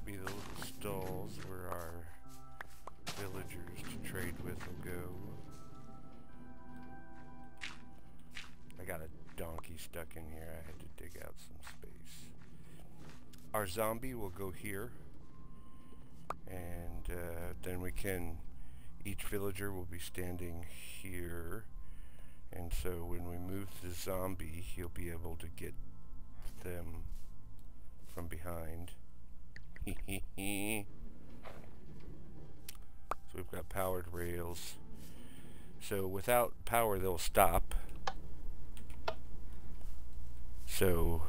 should be the little stalls where our villagers to trade with will go. I got a donkey stuck in here. I had to dig out some space. Our zombie will go here, and then we can, each villager will be standing here, and so when we move the zombie, he'll be able to get them from behind. So we've got powered rails. So without power, they'll stop. So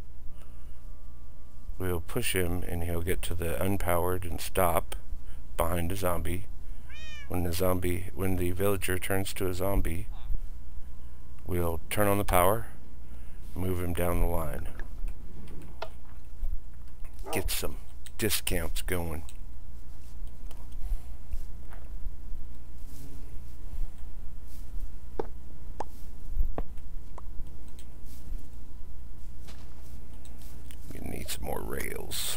we'll push him and he'll get to the unpowered and stop behind the zombie. When the villager turns to a zombie, we'll turn on the power, move him down the line. Get some discounts going. You need some more rails.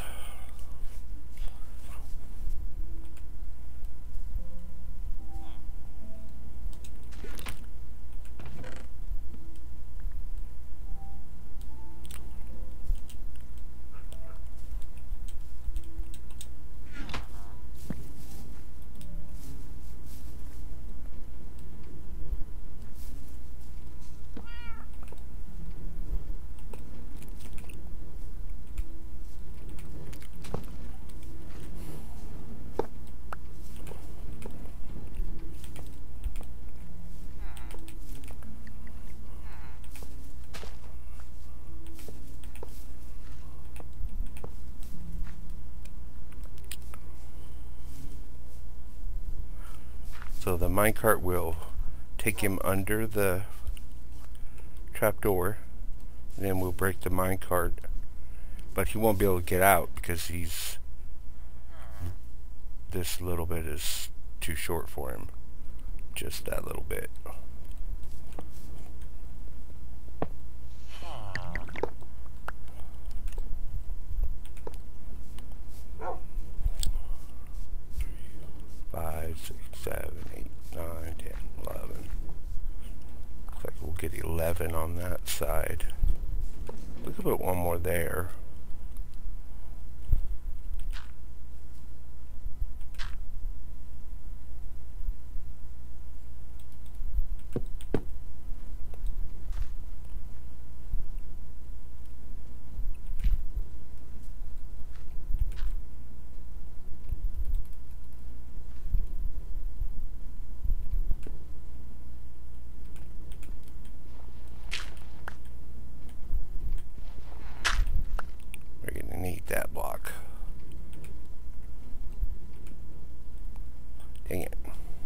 So the minecart will take him under the trapdoor, then we'll break the minecart, but he won't be able to get out because this little bit is too short for him. Just that little bit. Five, 6, 7, 8, 9, 10, 11. Looks like we'll get 11 on that side. We could put one more there. That block. Dang it.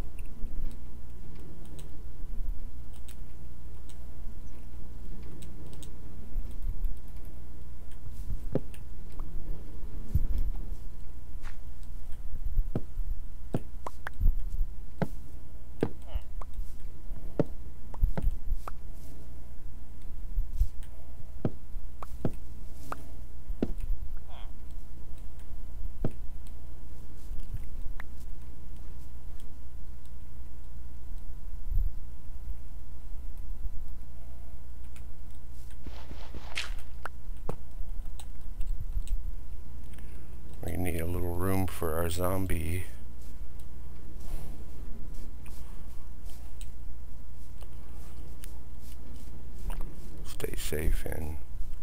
We need a little room for our zombie. Stay safe in.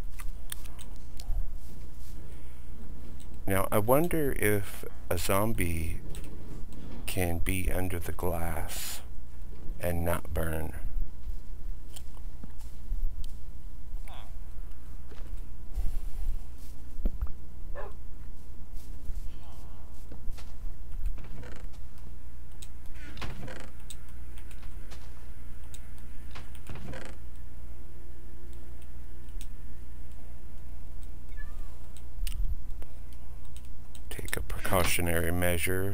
Now I wonder if a zombie can be under the glass and not burn. Precautionary measure.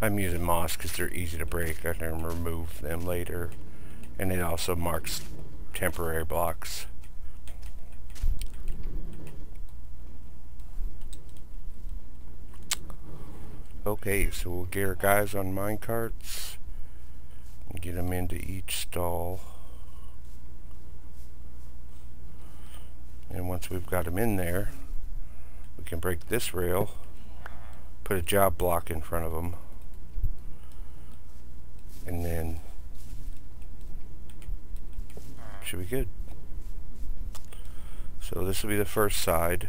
I'm using moss because they're easy to break. I can remove them later. And it also marks temporary blocks. Okay, so we'll get our guys on minecarts and get them into each stall. And once we've got them in there, we can break this rail, put a job block in front of them, and then should be good. So this will be the first side.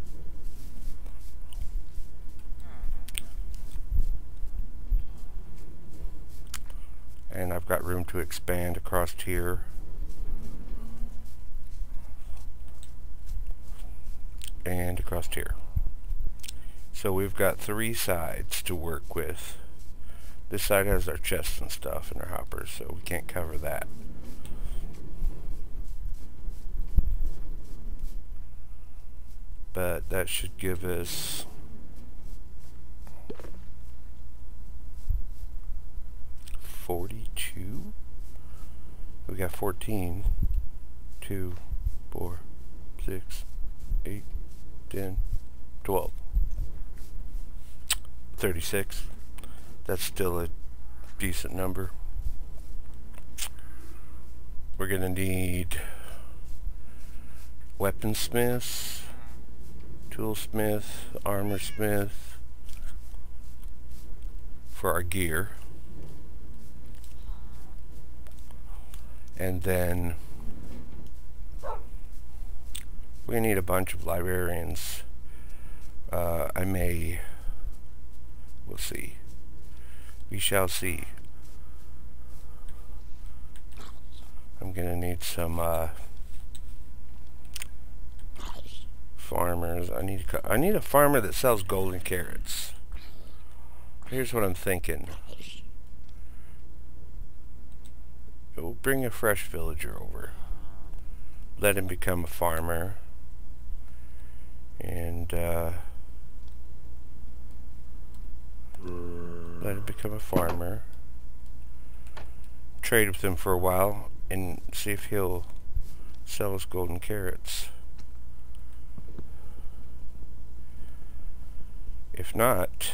And I've got room to expand across here. And across here. So we've got 3 sides to work with. This side has our chests and stuff and our hoppers, so we can't cover that. But that should give us 42. We got 14, 2, 4, 6, 8, 10, 12, 36. That's still a decent number. We're gonna need weaponsmiths, toolsmith, armorsmith for our gear. And then we need a bunch of librarians. We'll see. We shall see. I'm gonna need some farmers. I need a farmer that sells golden carrots. Here's what I'm thinking. We'll bring a fresh villager over. Let him become a farmer. And let him become a farmer. Trade with him for a while and see if he'll sell us golden carrots. If not,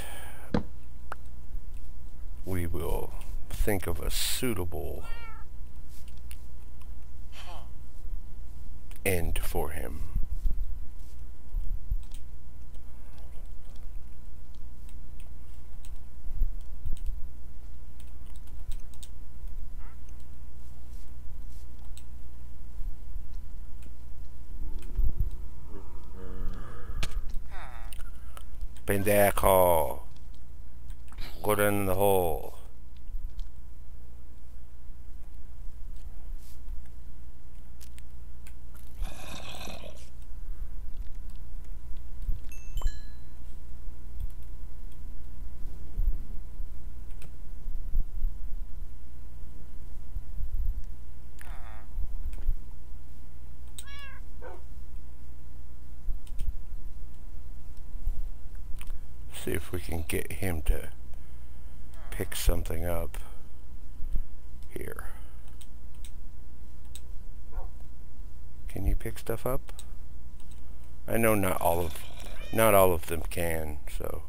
we will think of a suitable end for him. Pendejo. Go down in the hole. See if we can get him to pick something up here. Can you pick stuff up? I know not all of them can, so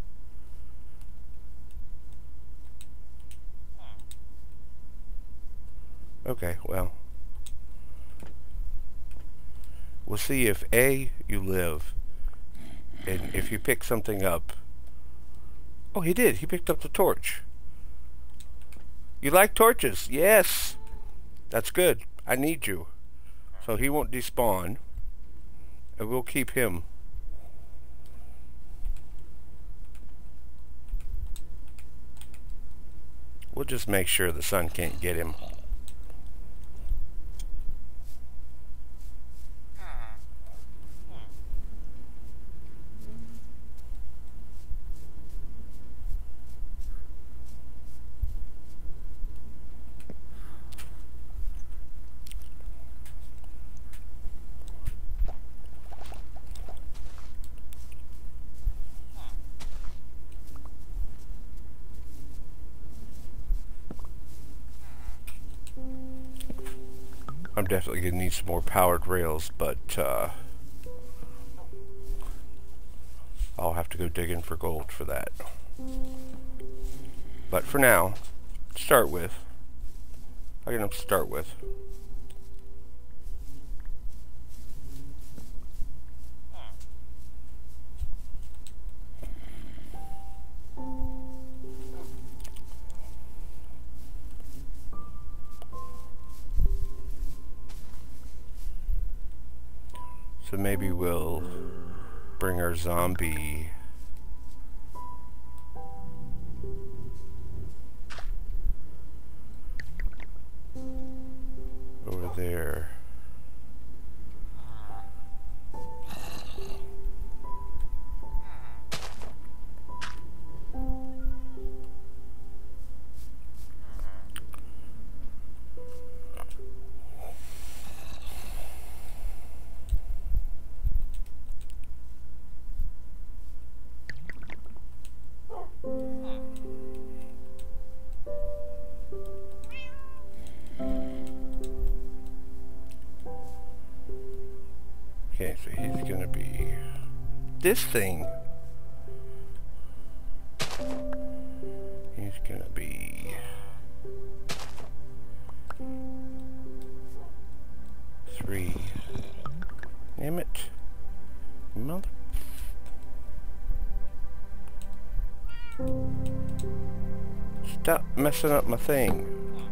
okay, well, we'll see if A, you live, and if you pick something up. Oh, he did. He picked up the torch. You like torches? Yes. That's good. I need you. So he won't despawn. And we'll keep him. We'll just make sure the sun can't get him. I'm definitely going to need some more powered rails, but I'll have to go digging for gold for that. But for now, to start with, I'm going to start with. So maybe we'll bring our zombie over there. Okay, so he's gonna be this thing. He's gonna be 3. Damn it. Mother. Stop messing up my thing.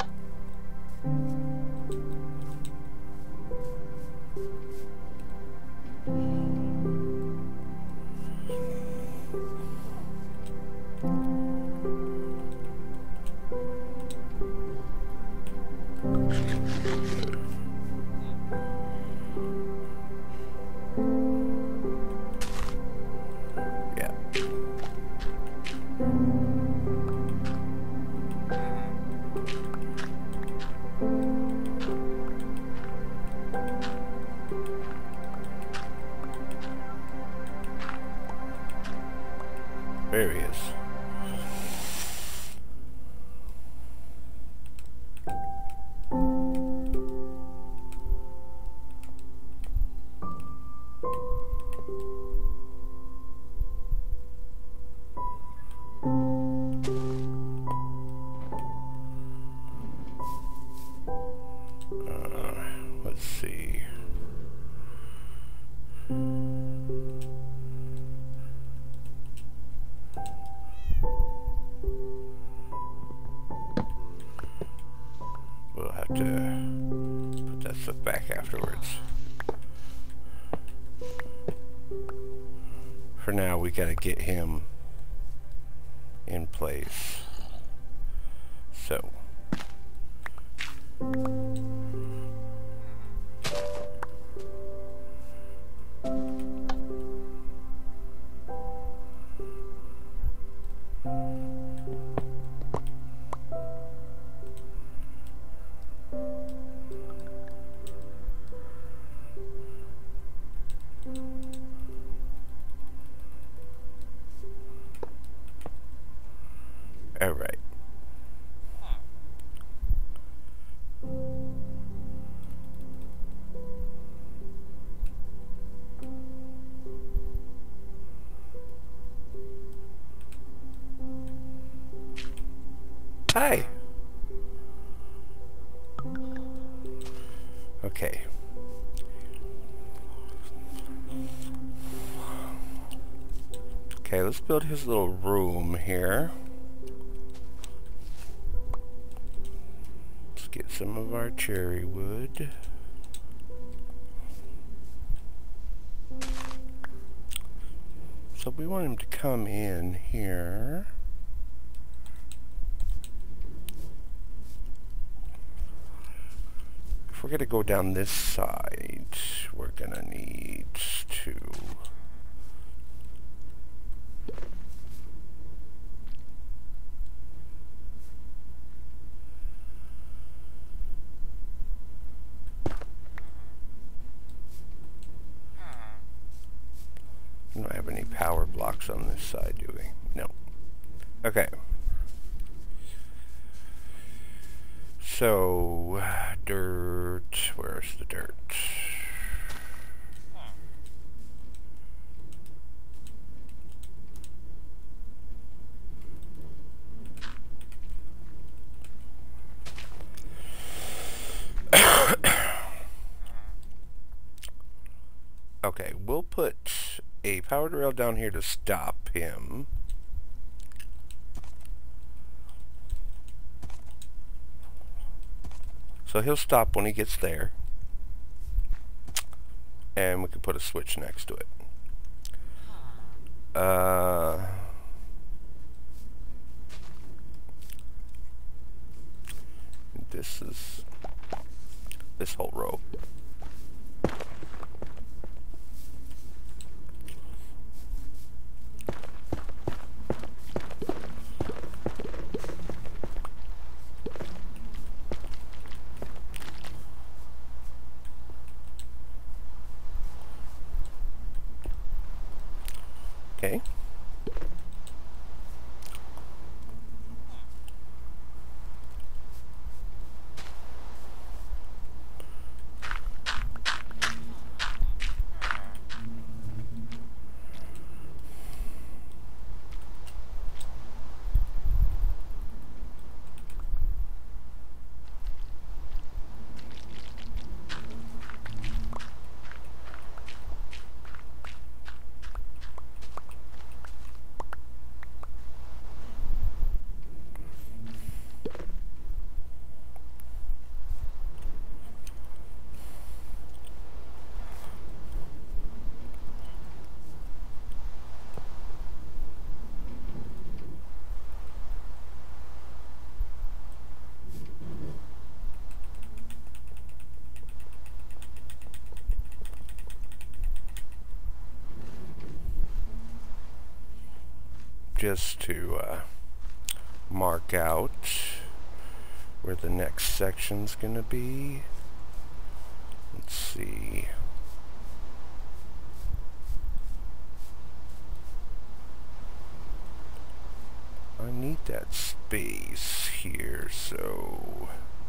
Yeah. There he is. Let's see. We'll have to put that stuff back afterwards. For now, we gotta get him in place. So. All right. Hi. Okay. Okay, let's build his little room here. Let's get some of our cherry wood. So we want him to come in here. If we're going to go down this side, we're going to need to... We don't have any power blocks on this side, do we? No. Okay. So, dirt. Where's the dirt? Okay, we'll put a powered rail down here to stop him. So he'll stop when he gets there. And we can put a switch next to it. This is this whole row. Okay. Just to mark out where the next section's gonna be. Let's see. I need that space here, so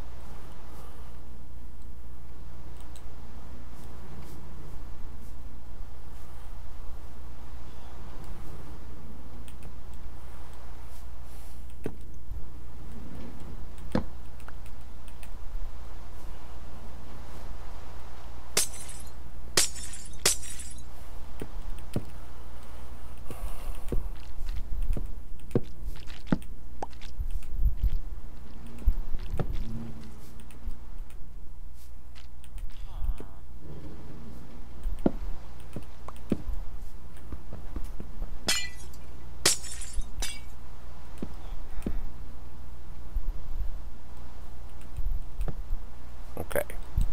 okay.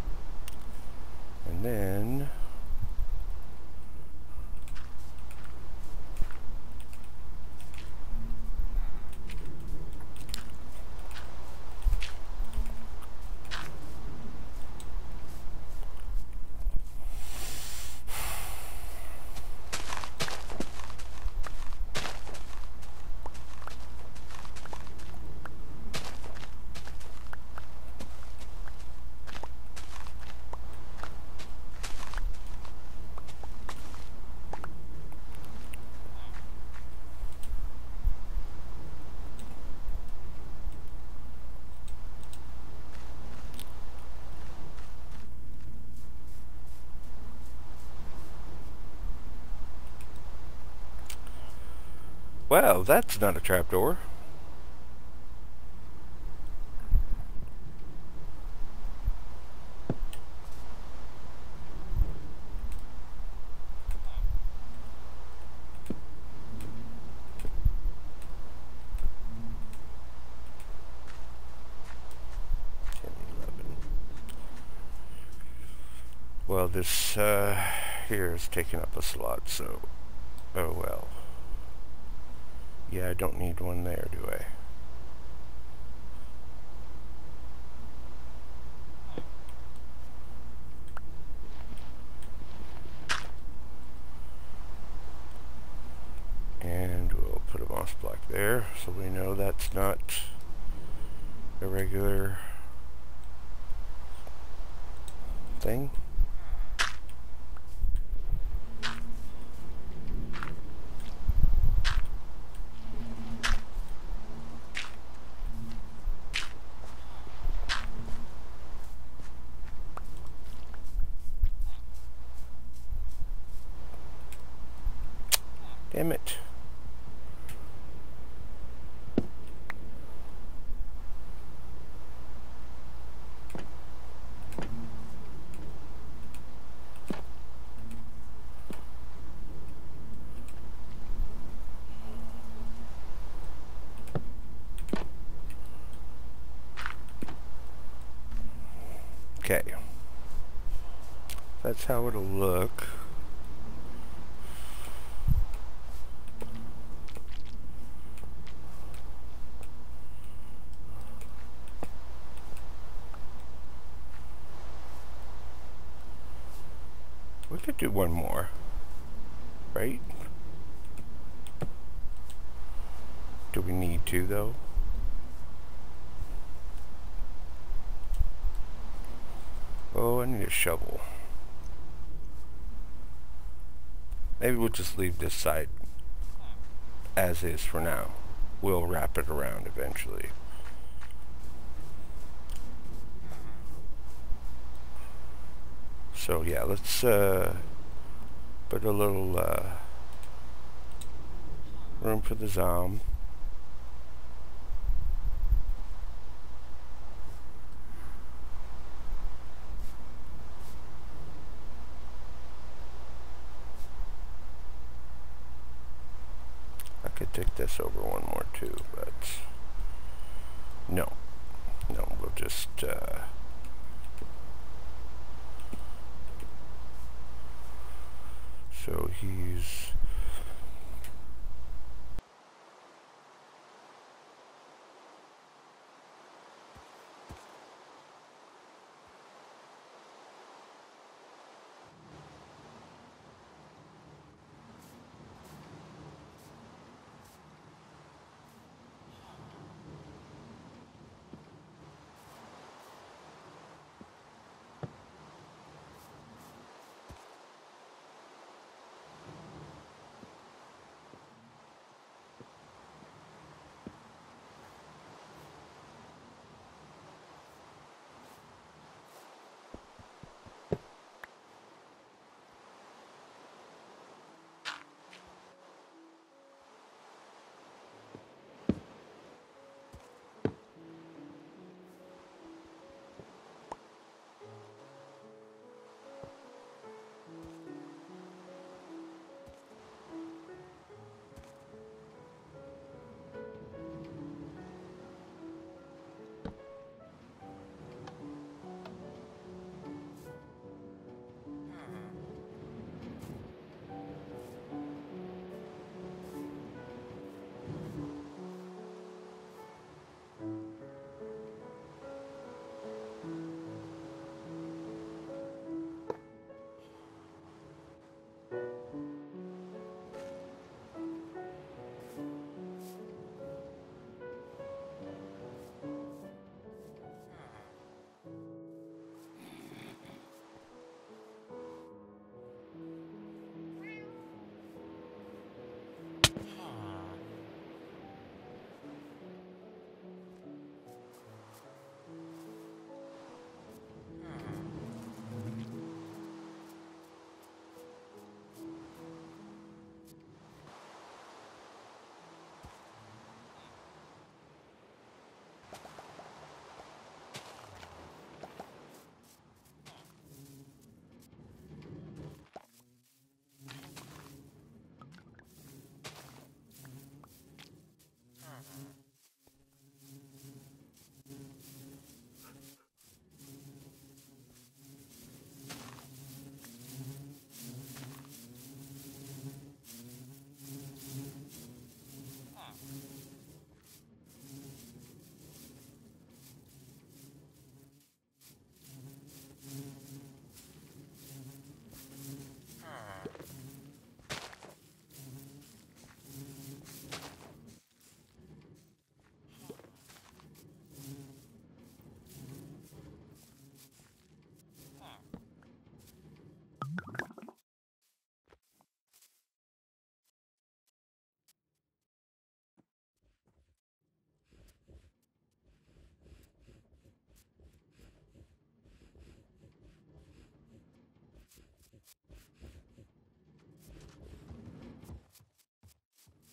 And then well, that's not a trapdoor. Well, this here is taking up a slot, so oh well. Yeah, I don't need one there, do I? And we'll put a moss block there, so we know that's not a regular thing. Damn it. Okay. That's how it'll look. We could do one more, right? Do we need to, though? Oh, I need a shovel. Maybe we'll just leave this side as is for now. We'll wrap it around eventually. So yeah, let's put a little room for the zombie. I could take this over one more too, but no, we'll just so he's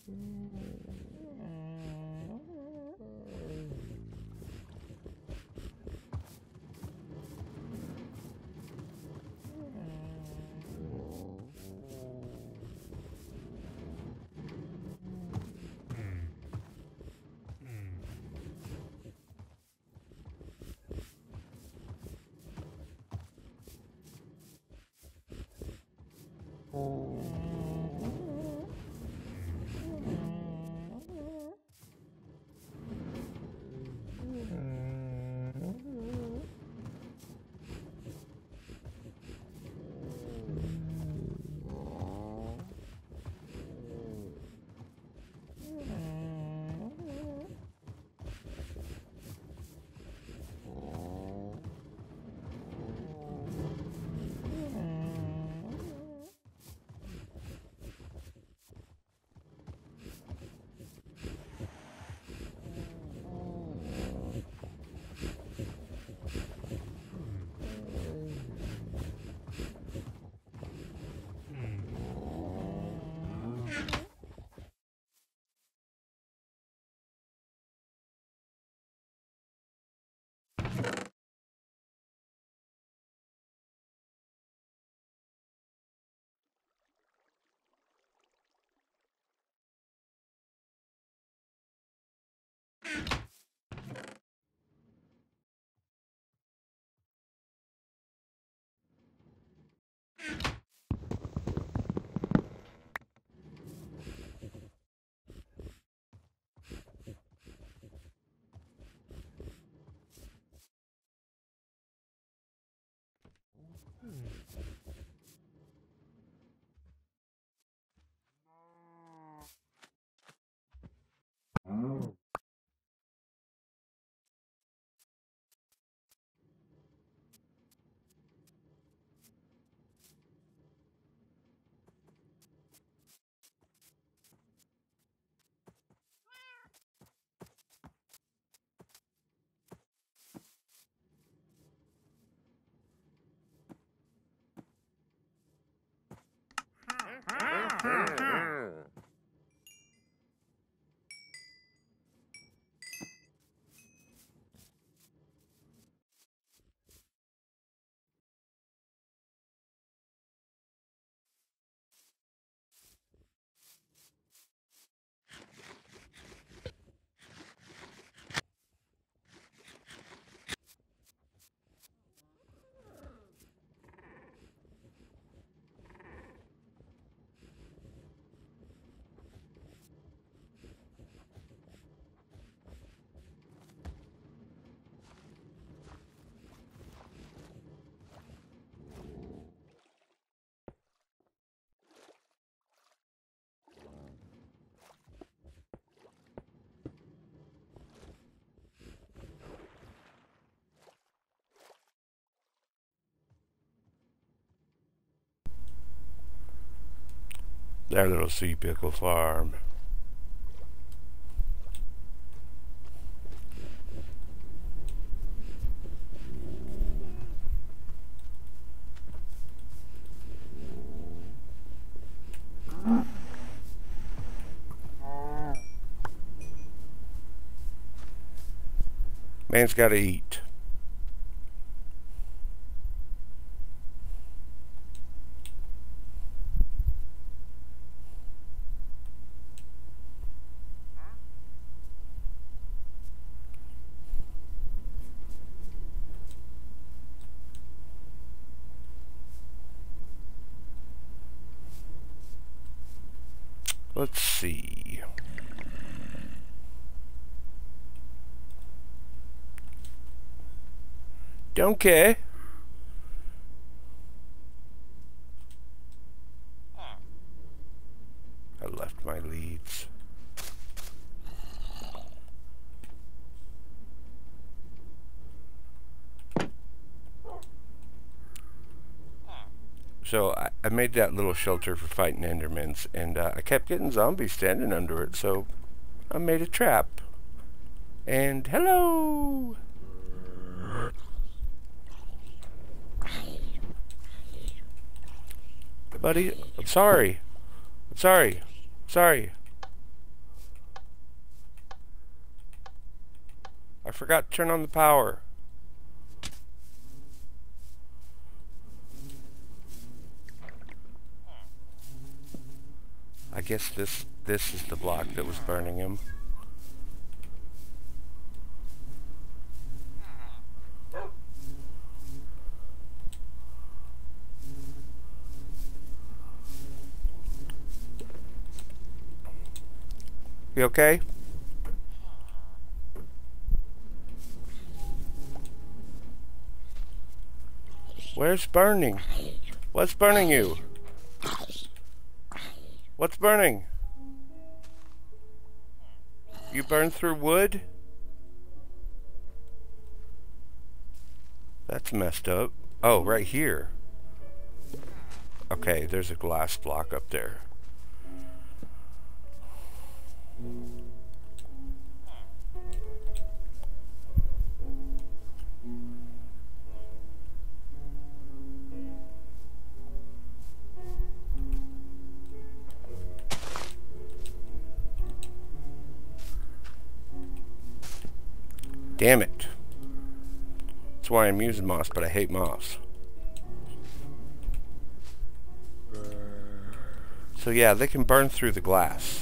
Their little sea pickle farm. Man's gotta eat. Let's see. Don't care. I left my leads. So I made that little shelter for fighting Endermans, and I kept getting zombies standing under it, so I made a trap. And hello! Buddy, I'm sorry. I'm sorry. Sorry. forgot to turn on the power. I guess this is the block that was burning him. You okay? Where's burning? What's burning you? What's burning? You burned through wood? That's messed up. Oh, right here. Okay, there's a glass block up there. Damn it. That's why I'm using moss, but I hate moss. So yeah, they can burn through the glass.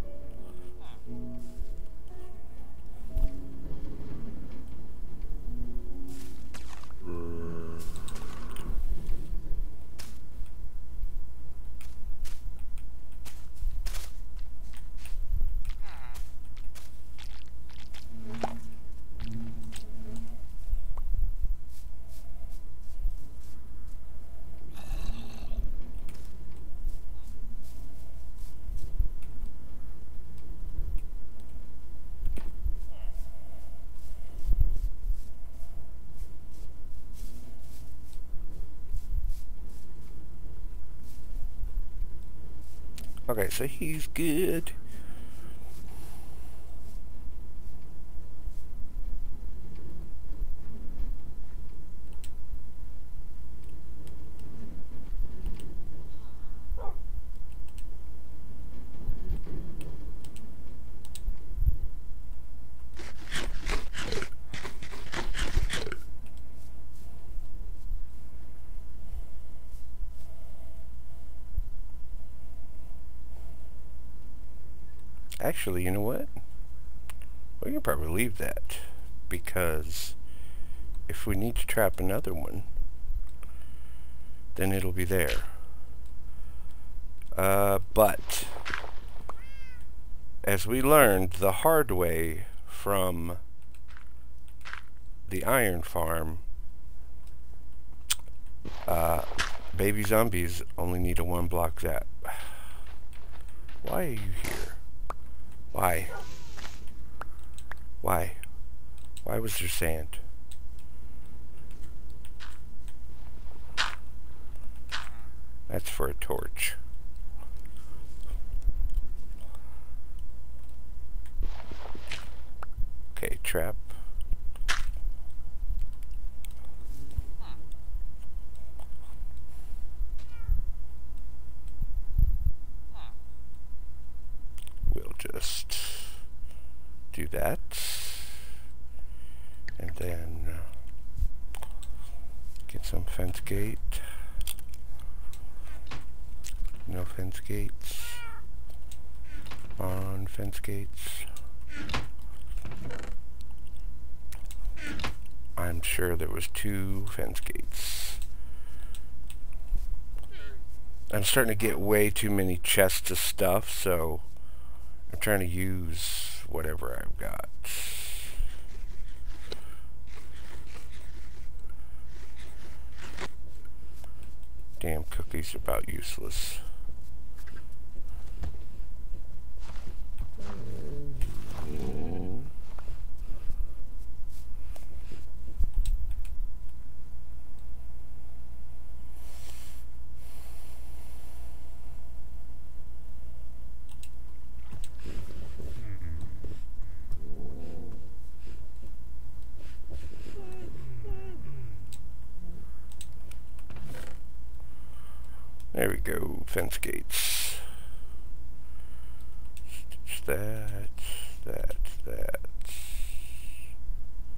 Okay, so he's good. Actually, you know what? We can probably leave that, because if we need to trap another one, then it'll be there. But as we learned the hard way from the iron farm, baby zombies only need a 1-block zap. Why are you here? Why? Why? Why was there sand? That's for a torch. Okay, trap. We'll just do that. And then get some fence gate. No fence gates. On fence gates. I'm sure there was 2 fence gates. I'm starting to get way too many chests of stuff, so I'm trying to use whatever I've got. Damn, cookies are about useless. There we go, fence gates. Stitch that.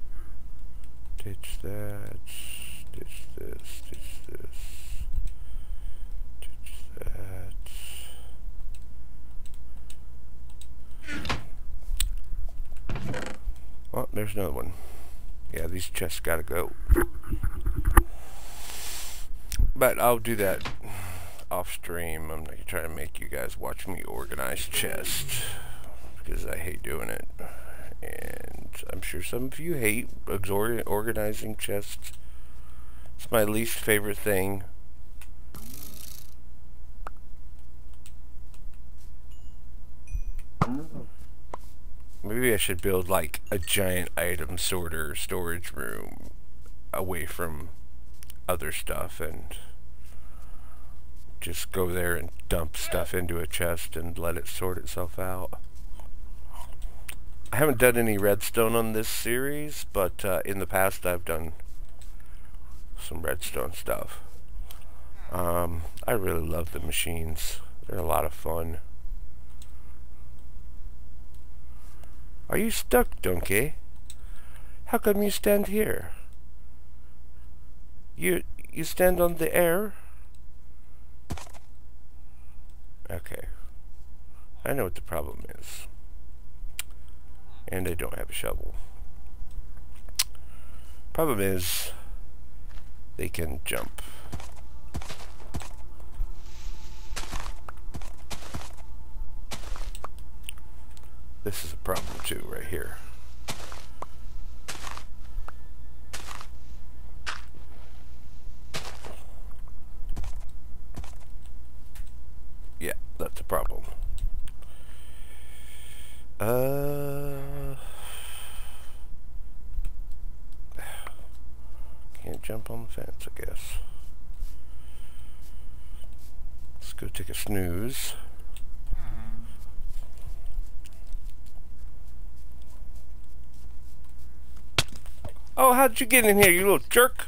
that. Ditch this. Ditch this. Ditch that. Oh, there's another one. Yeah, these chests gotta go. But I'll do that off stream. I'm not gonna try to make you guys watch me organize chests, because I hate doing it. And I'm sure some of you hate organizing chests. It's my least favorite thing. Maybe I should build like a giant item sorter storage room away from other stuff and just go there and dump stuff into a chest and let it sort itself out. I haven't done any redstone on this series, but in the past I've done some redstone stuff. I really love the machines. They're a lot of fun. Are you stuck, donkey? How come you stand here? You stand on the air? Okay. I know what the problem is. And I don't have a shovel. Problem is, they can jump. This is a problem too, right here. Yeah, that's a problem. Can't jump on the fence, I guess. Let's go take a snooze. Oh, how'd you get in here, you little jerk?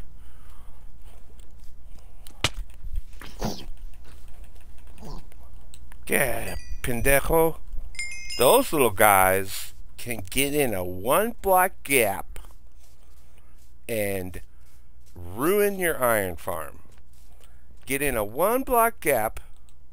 Yeah, pendejo. Those little guys can get in a one-block gap and ruin your iron farm. Get in a one-block gap.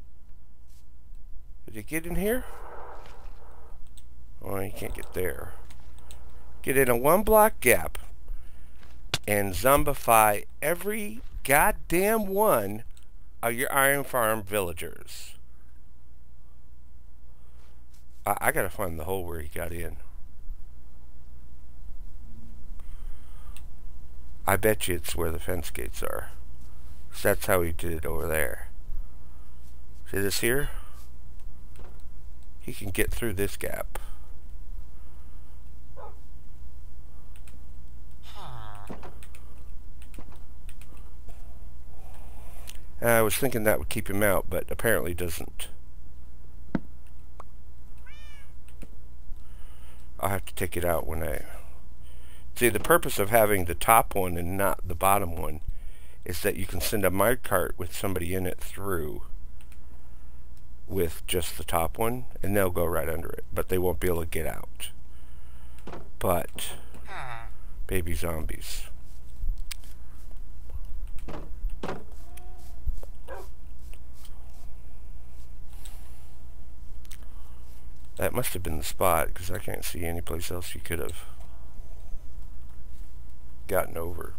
Did you get in here? Oh, you can't get there. Get in a one-block gap and zombify every goddamn one of your iron farm villagers. I gotta find the hole where he got in. I bet you it's where the fence gates are. 'Cause that's how he did it over there. See this here? He can get through this gap. I was thinking that would keep him out, but apparently doesn't. I'll have to take it out when I... See, the purpose of having the top one and not the bottom one is that you can send a minecart with somebody in it through with just the top one, and they'll go right under it, but they won't be able to get out. But baby zombies. That must have been the spot, because I can't see any place else you could have gotten over.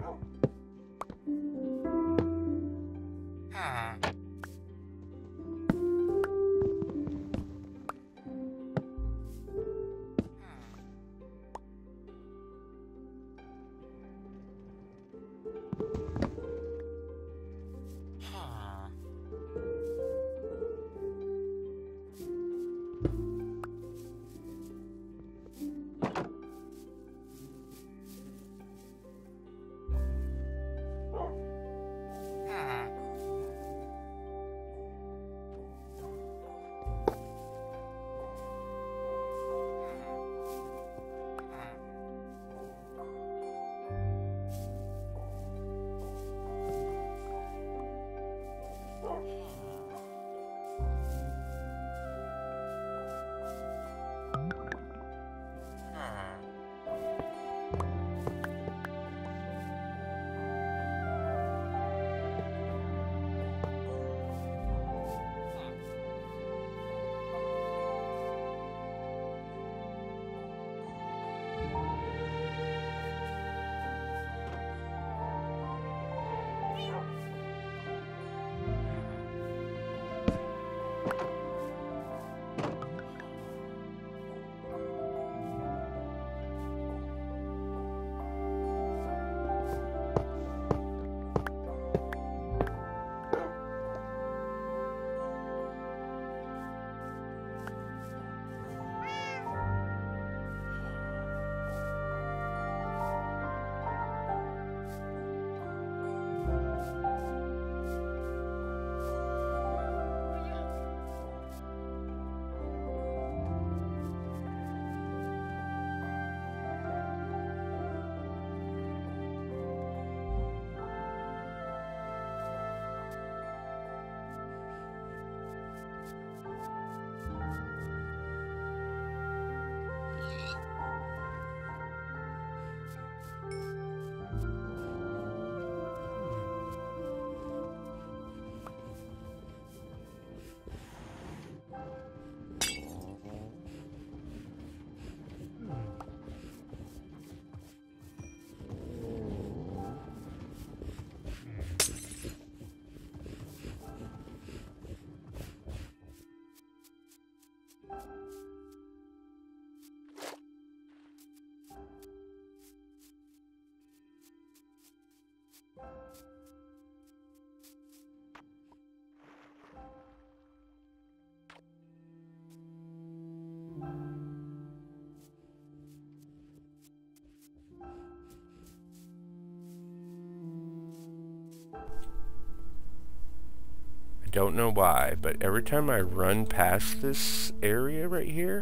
Don't know why, but every time I run past this area right here,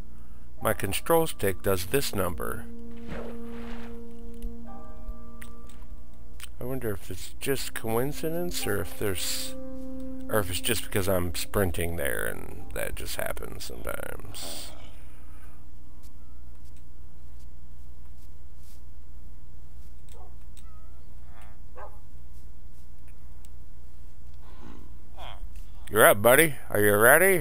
my control stick does this number. I wonder if it's just coincidence or if it's just because I'm sprinting there and that just happens sometimes. You're up, buddy. Are you ready?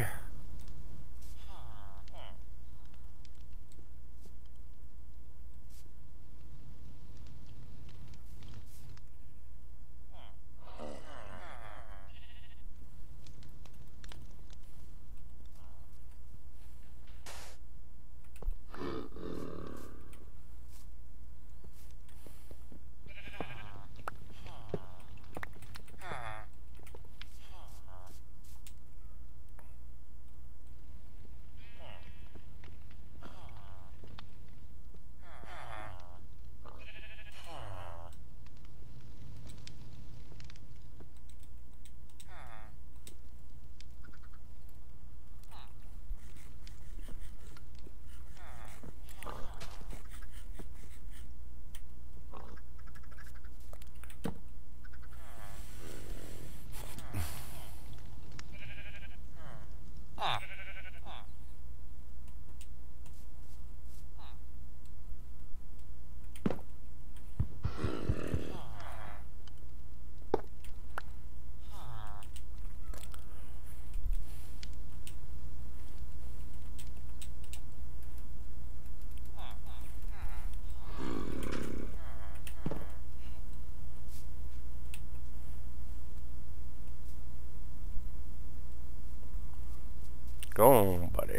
Go on, buddy.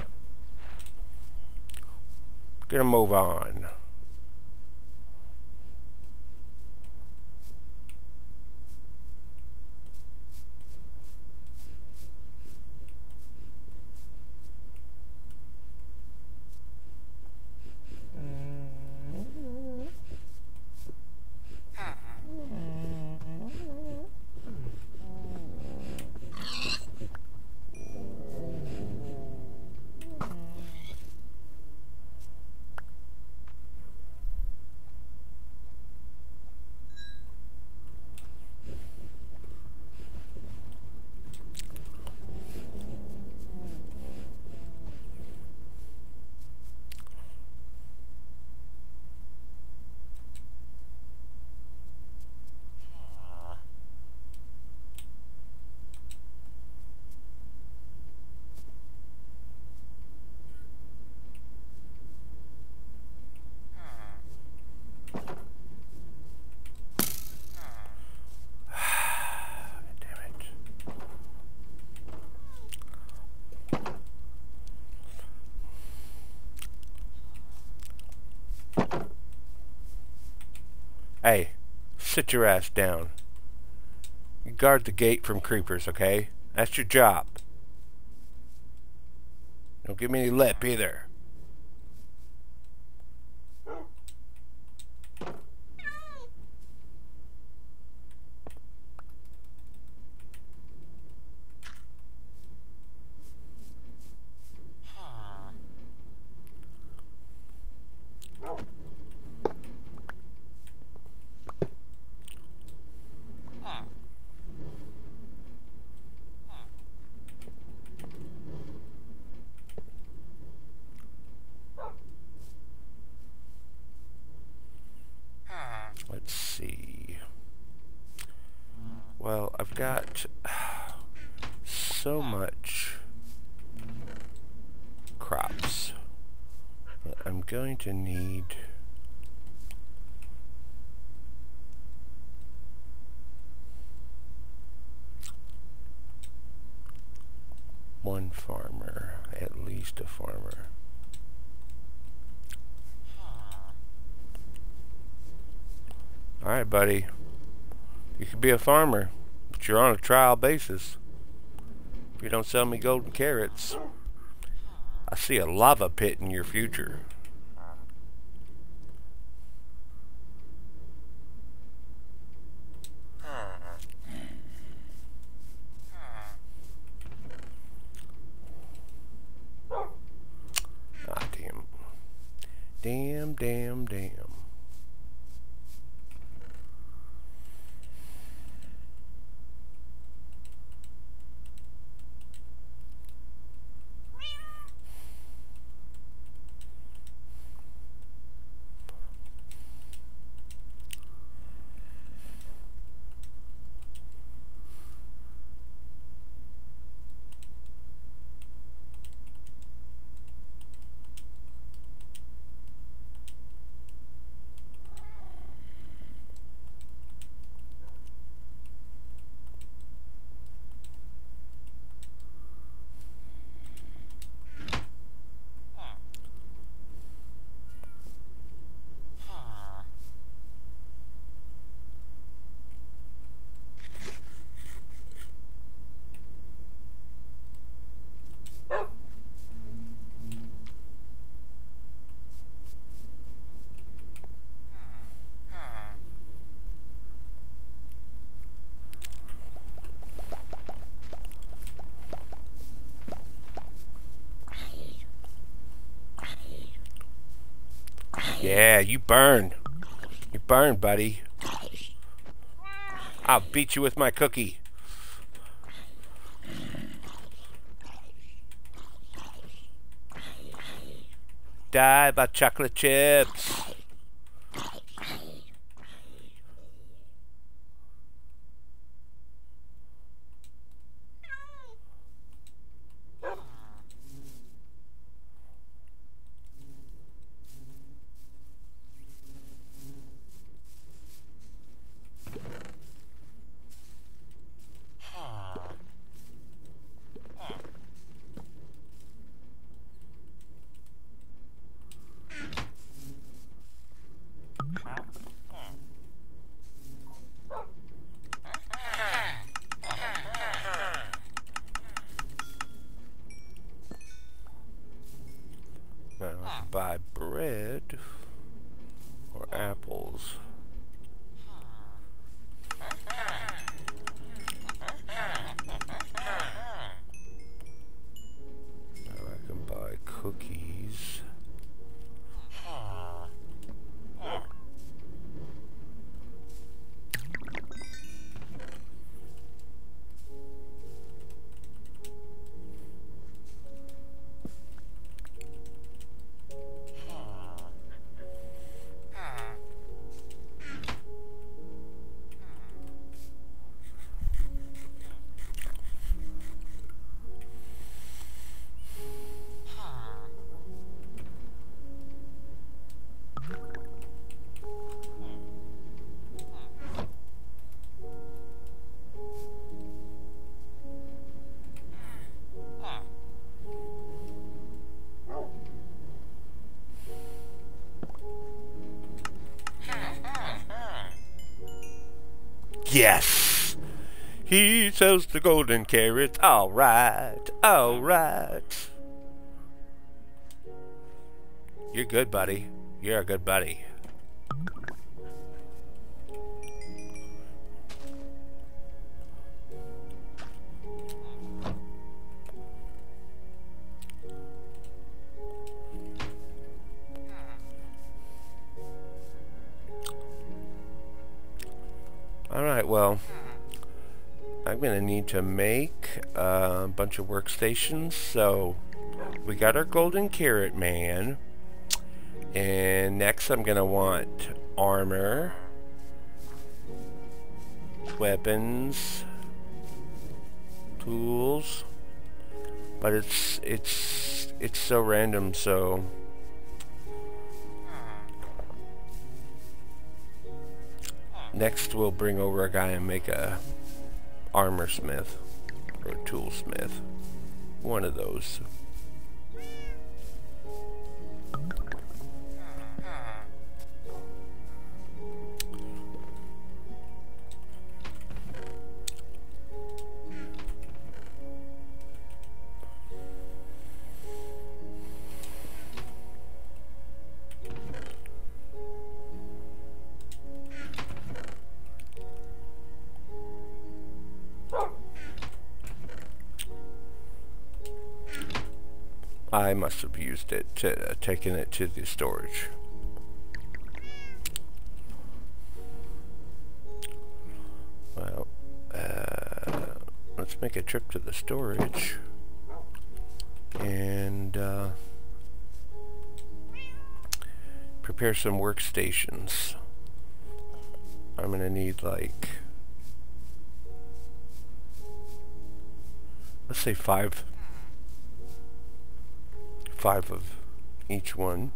Get a move on. Hey, sit your ass down. You guard the gate from creepers, okay? That's your job. Don't give me any lip either. Let's see. Well, I've got so much crops, but I'm going to need one farmer, at least a farmer. Alright, buddy. You could be a farmer, but you're on a trial basis. If you don't sell me golden carrots, I see a lava pit in your future. Ah, damn. Damn, damn, damn. Yeah, you burn. You burn, buddy. I'll beat you with my cookie. Die by chocolate chips. tools. Now I can buy cookies. Yes! He sells the golden carrots. Alright, alright. You're good, buddy. You're a good buddy. Alright, well, I'm going to need to make a bunch of workstations. So we got our golden carrot man, and next I'm going to want armor, weapons, tools, but it's so random. So next we'll bring over a guy and make a armor smith or a toolsmith, one of those. I must have used it to taken it to the storage. Well, let's make a trip to the storage and prepare some workstations. I'm gonna need, like, let's say five of each one.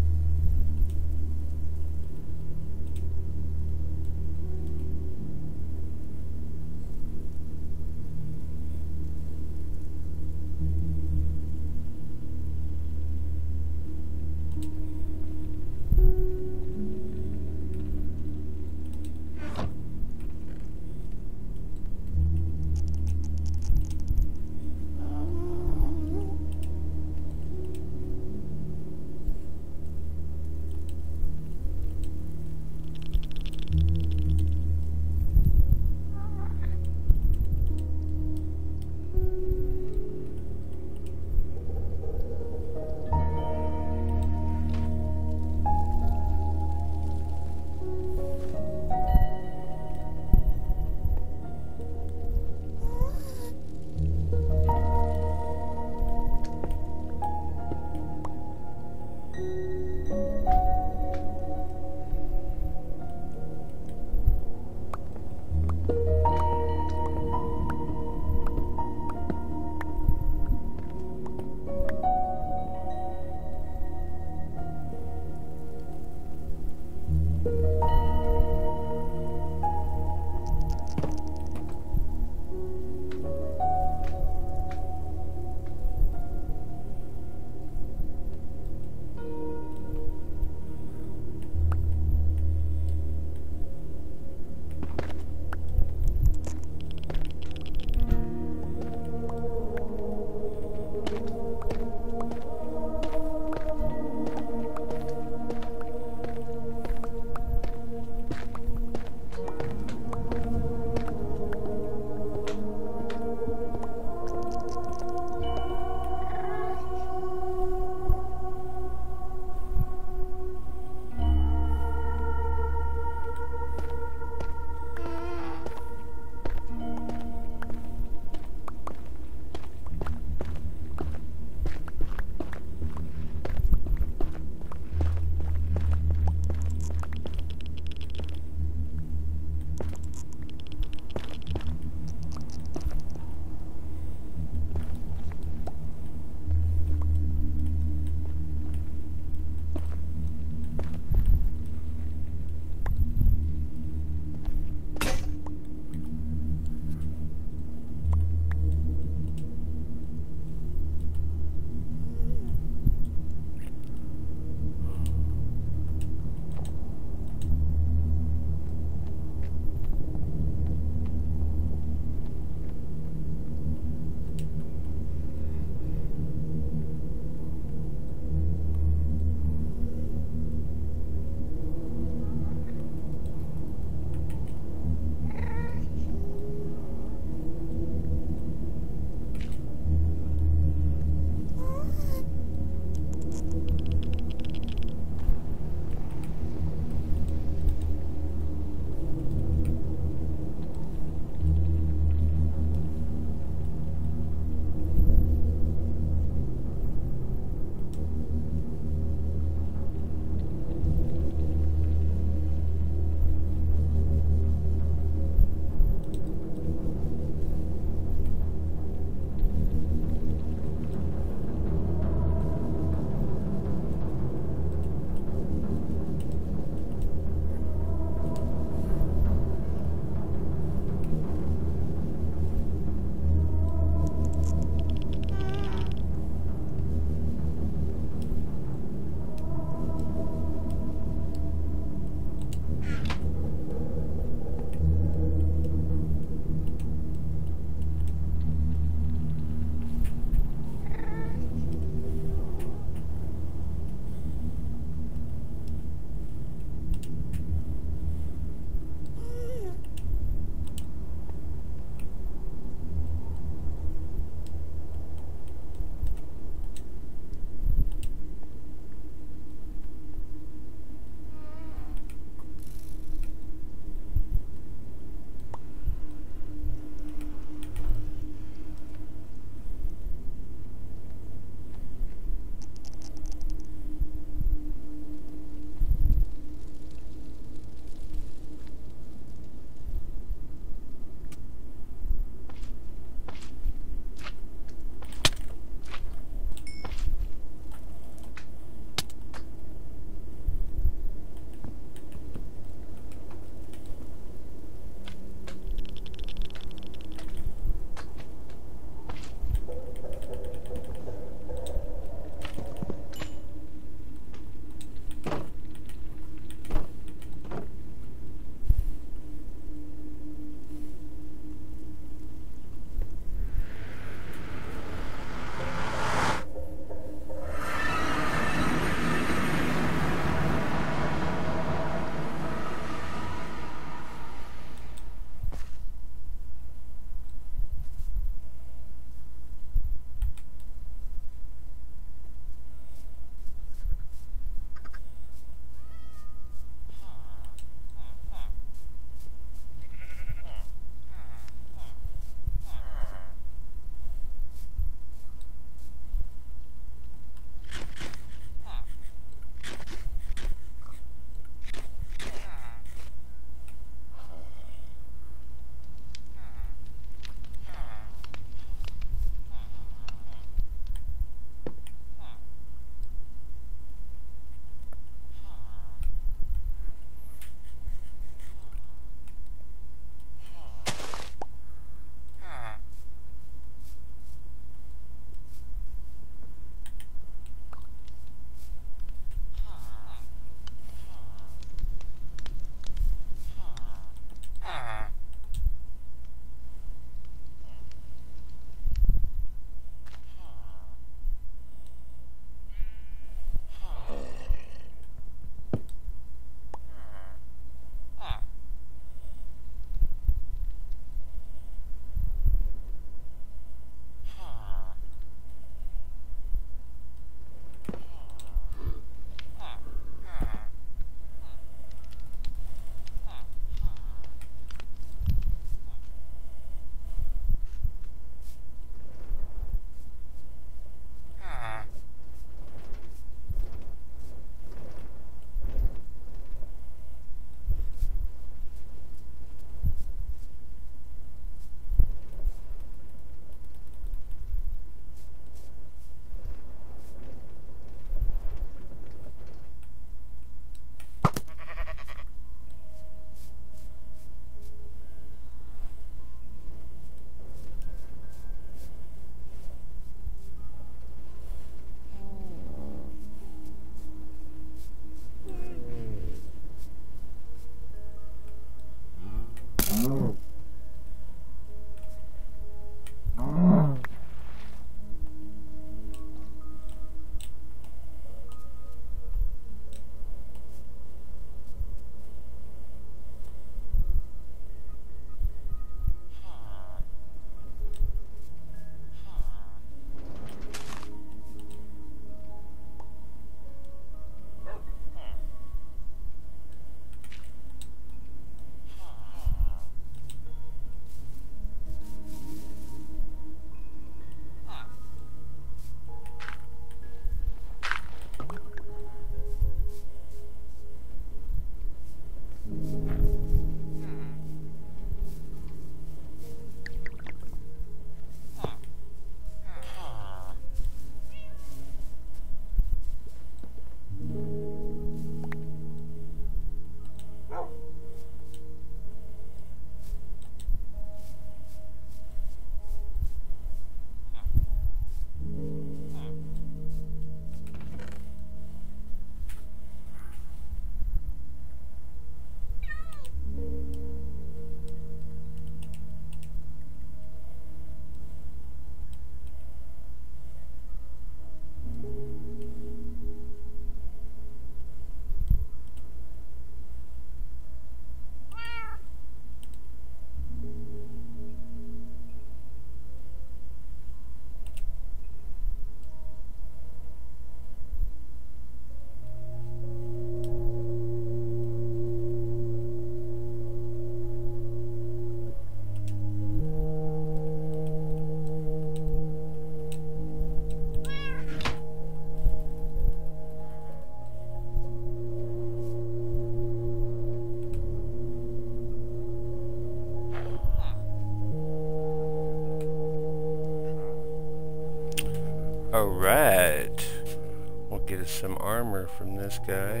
Alright. We'll get us some armor from this guy.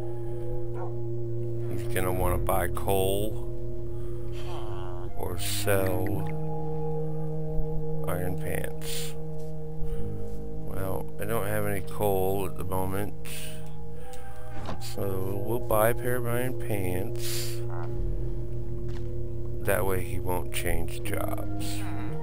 He's gonna want to buy coal or sell iron pants. Well, I don't have any coal at the moment, so we'll buy a pair of iron pants. That way he won't change jobs.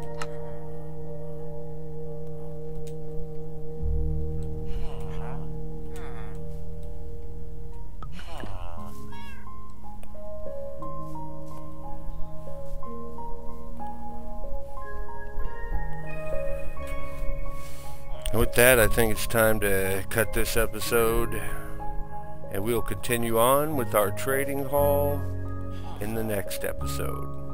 And with that, I think it's time to cut this episode, and we'll continue on with our trading haul in the next episode.